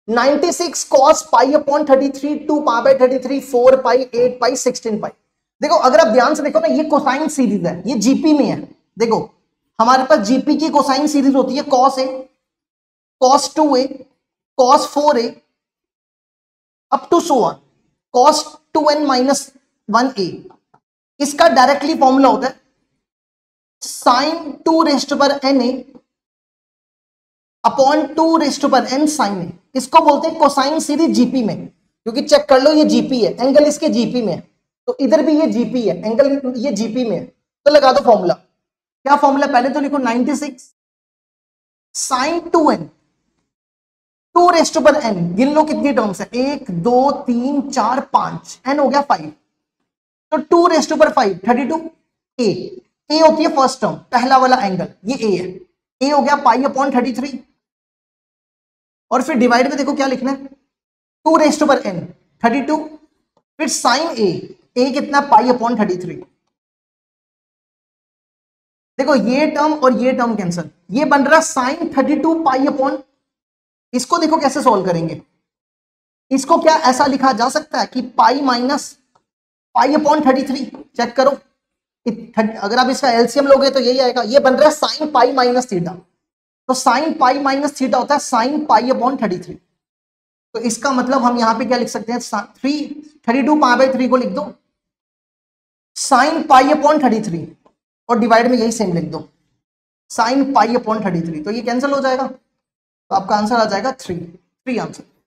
96 cos pi upon 33 2 pi by 33 4 pi 8 pi 16 pi. देखो अगर आप ध्यान से देखो ना, ये कोसाइन सीरीज है, ये जीपी में है। देखो हमारे पास जीपी की कोसाइन सीरीज होती है cos a, cos 2a, cos 4a up to so on cos 2n minus 1a। इसका डायरेक्टली फॉर्मूला होता है sin 2 रेस्ट पर n a अपॉन 2 रेस्ट पर n sin a। इसको बोलते हैं कोसाइन सीरीज जीपी में, क्योंकि चेक कर लो ये जीपी है, एंगल इसके जीपी में है, तो इधर भी ये जीपी है, एंगल ये जीपी में है। तो लगा दो फॉर्मूला। क्या फॉर्मूला, पहले तो लिखो 96 sin 2n 2 रेस्ट पर n, गिन लो कितनी टर्म्स है, 1 2 3 4 5, n हो गया 5, तो 2 रेस्ट पर 5 32 a होती है फर्स्ट टर्म, पहला वाला एंगल, ये a है, a हो गया पाई अपॉन 33, और फिर डिवाइड में देखो क्या लिखना है 2 रेस्ट पर n 32, फिर साइन a कितना पाई अपॉन 33। देखो ये टर्म और ये टर्म कैंसिल, ये बन रहा साइन 32 पाई अपॉन, इसको देखो कैसे सॉल्व करेंगे, इसको क्या ऐसा लिखा जा सकता है कि pi minus pi upon 33, check करो अगर आप इसका एलसीएम लोगे तो यही आएगा, ये बन रहा है साइन पाई माइनस थीटा, तो साइन पाई माइनस थीटा होता है साइन पाई अपॉन 33। तो इसका मतलब हम यहां पे क्या लिख सकते हैं, 32 पाई बाय 3 को लिख दो साइन पाई अपॉन 33, और डिवाइड में यही सेम लिख दो साइन पाई अपॉन 33, तो ये कैंसिल हो जाएगा, तो आपका आंसर आ जाएगा 3 आंसर।